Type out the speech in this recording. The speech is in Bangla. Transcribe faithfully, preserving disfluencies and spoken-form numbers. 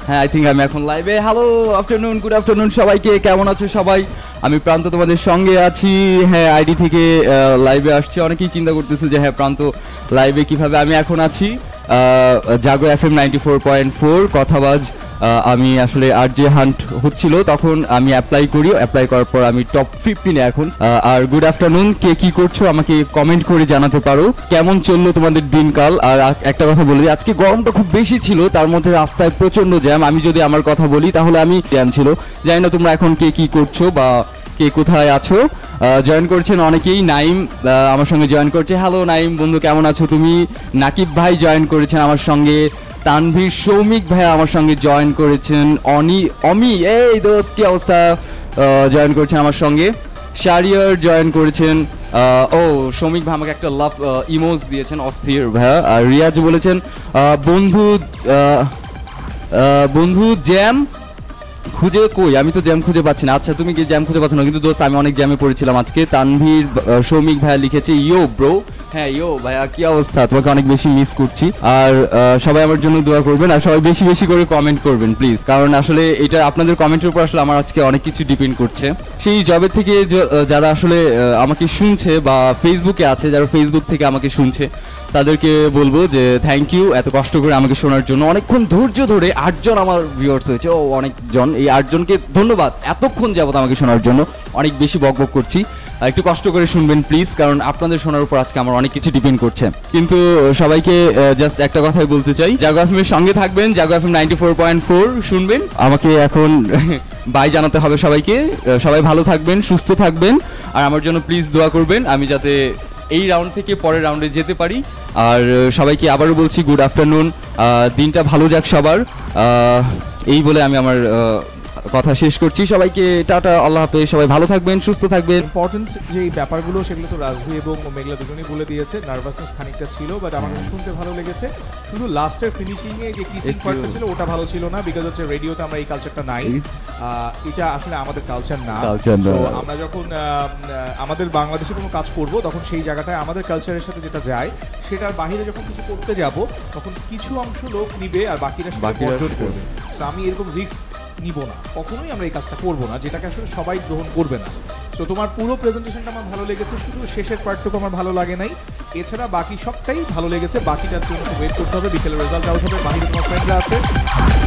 হ্যাঁ আই থিঙ্ক আমি এখন লাইভে। হ্যালো আফটারনুন, গুড আফটারনুন সবাইকে, কেমন আছো সবাই? আমি প্রান্ত তোমাদের সঙ্গে আছি। হ্যাঁ আইডি থেকে লাইভে আসছি। অনেকেই চিন্তা করতেছে যে হ্যাঁ প্রান্ত লাইভে কিভাবে। আমি এখন আছি Jago F M ninety four point four কথাবাজ। আমি আসলে আর যে হান্ট হচ্ছিল তখন আমি অ্যাপ্লাই করি, অ্যাপ্লাই করার পর আমি টপ ফিফটিনে এখন। আর গুড আফটারনুন, কে কি করছো আমাকে কমেন্ট করে জানাতে পারো। কেমন চললো তোমাদের দিনকাল? আর একটা কথা বলি, আজকে গরমটা খুব বেশি ছিল, তার মধ্যে রাস্তায় প্রচণ্ড জ্যাম। আমি যদি আমার কথা বলি তাহলে আমি জ্যাম ছিল। জানি না তোমরা এখন কে কি করছো বা কে কোথায় আছো। জয়েন করছেন অনেকেই। নাইম আমার সঙ্গে জয়েন করছে। হ্যালো নাইম বন্ধু, কেমন আছো তুমি? নাকিব ভাই জয়েন করেছেন আমার সঙ্গে। তানভীর, সৌমিক ভাই আমার সঙ্গে জয়েন করেছেন। অনি অমি এই দোস্ত কি অবস্থা, জয়েন করেছেন আমার সঙ্গে। শারিয়ার জয়েন করেছেন। ও সৌমিক ভাই আমাকে একটা লাভ ইমোজ দিয়েছেন, অস্থির ভাইয়া। আর রিয়াজ বলেছেন বন্ধু বন্ধু জ্যাম খুঁজে কই, আমি তো জ্যাম খুঁজে পাচ্ছি না। আচ্ছা তুমি কি জ্যাম খুঁজে পাচ্ছ না? কিন্তু দোস্ত আমি অনেক জ্যামে পড়েছিলাম আজকে। তানভীর, সৌমিক ভাইয়া লিখেছে ইয়ো ব্রো। হ্যাঁ ইয়ো ভাইয়া কি অবস্থা, তোমাকে অনেক বেশি মিস করছি। আর সবাই আমার জন্য দোয়া করবেন, আর সবাই বেশি বেশি করে কমেন্ট করবেন প্লিজ, কারণ আসলে এটা আপনাদের কমেন্টের উপর আসলে আমার আজকে অনেক কিছু ডিপেন্ড করছে। সেই জবের থেকে যারা আসলে আমাকে শুনছে বা ফেসবুকে আছে, যারা ফেসবুক থেকে আমাকে শুনছে, তাদেরকে বলবো যে থ্যাংক ইউ এত কষ্ট করে আমাকে শোনার জন্য। অনেকক্ষণ ধৈর্য ধরে আটজন আমার ভিউয়ার্স হয়েছে, ও অনেকজন। এই আটজনকে ধন্যবাদ এতক্ষণ যাবত আমাকে শোনার জন্য। অনেক বেশি বকবক করছি, একটু কষ্ট করে শুনবেন প্লিজ, কারণ আপনাদের শোনার উপর আজকে আমার অনেক কিছু ডিপেন্ড করছে। কিন্তু সবাইকে জাস্ট একটা কথাই বলতে চাই, জাগো এফ এম এর সঙ্গে থাকবেন, Jago F M ninety four point four শুনবেন। আমাকে এখন বাই জানাতে হবে সবাইকে। সবাই ভালো থাকবেন, সুস্থ থাকবেন, আর আমার জন্য প্লিজ দোয়া করবেন আমি যাতে এই রাউন্ড থেকে পরের রাউন্ডে যেতে পারি। আর সবাইকে আবারও বলছি গুড আফটারনুন, দিনটা ভালো যাক সবার। এই বলে আমি আমার কথা শেষ করছি। সবাইকে টাটা, আল্লাহ হাফেজ, সবাই ভালো থাকবেন, সুস্থ থাকবেন। ইম্পর্টেন্ট যে ব্যাপারগুলো সেগুলো তো রাজভি এবং মেঘলা দুজনেই বলে দিয়েছে। নার্ভাসনেস খানিকটা ছিল, বাট আমার শুনতে ভালো লেগেছে। শুধু লাস্টের ফিনিশিংয়ে যে কিসিং পার্টটা ছিল ওটা ভালো ছিল না, বিকজ হচ্ছে রেডিওতে আমরা এই কালচারটা নাই। এটা আসলে আমাদের কালচার না। তো আমরা যখন আমাদের বাংলাদেশে কোনো কাজ করব তখন সেই জায়গাটায় আমাদের কালচারের সাথে যেটা যায় সেটার বাইরে যখন কিছু করতে যাব তখন কিছু অংশ লোক নিবে আর বাকিরা বর্জন করবে। তো আমি এরকম রিস্ক নিব না, কখনোই আমরা এই কাজটা করবো না যেটাকে আসলে সবাই গ্রহণ করবে না। তো তোমার পুরো প্রেজেন্টেশনটা আমার ভালো লেগেছে, শুধু শেষের পার্টটুকু আমার ভালো লাগে নাই। এছাড়া বাকি সবটাই ভালো লেগেছে। বাকিটার জন্য ওয়েট করতে হবে, বিকেলের রেজাল্ট আউট হবে, বাহিরে তোমার ফ্রেন্ডরা আছে।